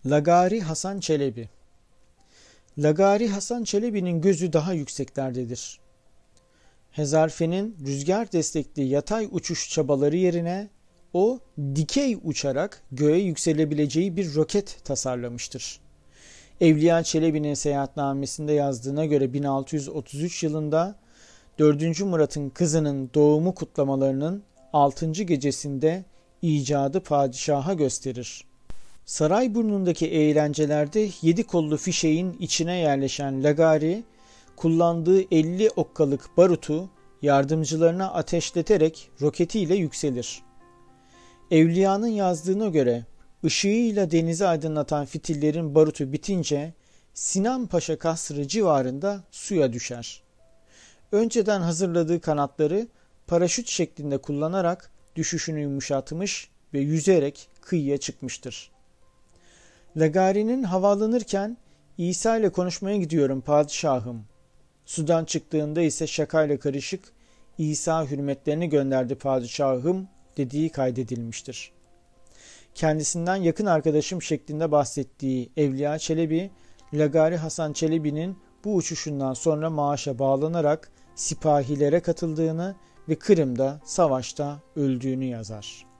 Lagari Hasan Çelebi. Lagari Hasan Çelebi'nin gözü daha yükseklerdedir. Hezarfen'in rüzgar destekli yatay uçuş çabaları yerine o dikey uçarak göğe yükselebileceği bir roket tasarlamıştır. Evliya Çelebi'nin seyahatnamesinde yazdığına göre 1633 yılında 4. Murat'ın kızının doğumu kutlamalarının 6. gecesinde icadı padişaha gösterir. Sarayburnu'ndaki eğlencelerde 7 kollu fişeğin içine yerleşen Lagari, kullandığı 50 okkalık barutu yardımcılarına ateşleterek roketiyle yükselir. Evliyanın yazdığına göre ışığıyla denizi aydınlatan fitillerin barutu bitince Sinan Paşa Kasrı civarında suya düşer. Önceden hazırladığı kanatları paraşüt şeklinde kullanarak düşüşünü yumuşatmış ve yüzerek kıyıya çıkmıştır. Lagari'nin havalanırken İsa ile konuşmaya gidiyorum padişahım. Sudan çıktığında ise şakayla karışık İsa hürmetlerini gönderdi padişahım dediği kaydedilmiştir. Kendisinden yakın arkadaşım şeklinde bahsettiği Evliya Çelebi, Lagari Hasan Çelebi'nin bu uçuşundan sonra maaşa bağlanarak sipahilere katıldığını ve Kırım'da savaşta öldüğünü yazar.